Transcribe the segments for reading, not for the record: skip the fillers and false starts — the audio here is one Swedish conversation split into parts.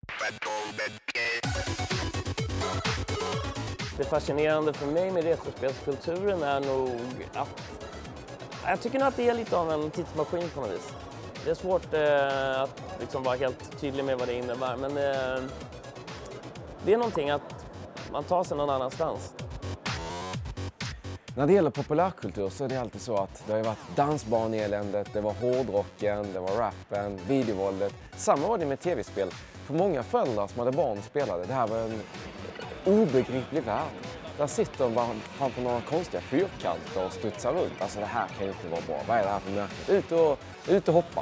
Det fascinerande för mig med retrospelskulturen är nog att jag tycker nog att det är lite av en tidsmaskin på något vis. Det är svårt att liksom vara helt tydlig med vad det innebär, men det är någonting att man tar sig någon annanstans. När det gäller populärkultur så är det alltid så att det har varit dansbaneländet, det var hårdrocken, det var rappen, videovåldet. Samma var det med tv-spel. För många föräldrar som hade barn spelade, det här var en obegriplig värld. Där sitter man framför några konstiga fyrkanter och studsar runt. Alltså det här kan ju inte vara bra. Vad är det här för märkligt? Ut och hoppa.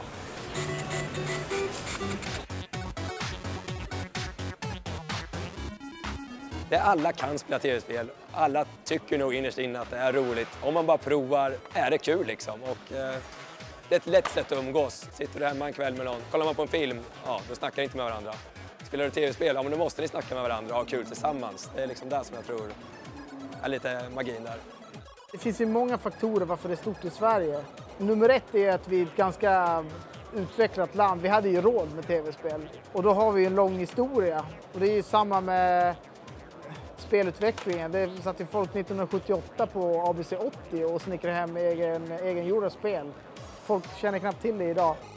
Alla kan spela tv-spel. Alla tycker nog innerst inne att det är roligt. Om man bara provar är det kul liksom. Och det är ett lätt sätt att umgås. Sitter du hemma en kväll med någon, kollar man på en film, ja, då snackar ni inte med varandra. Spelar du tv-spel, ja men då måste ni snacka med varandra och ha kul tillsammans. Det är liksom det som jag tror är lite magin där. Det finns ju många faktorer varför det är stort i Sverige. Nummer ett är att vi är ett ganska utvecklat land. Vi hade ju råd med tv-spel och då har vi en lång historia. Och det är ju samma med spelutvecklingen. Det satt ju folk 1978 på ABC 80 och snickrade hem egengjorda spel. Folk känner knappt till det idag.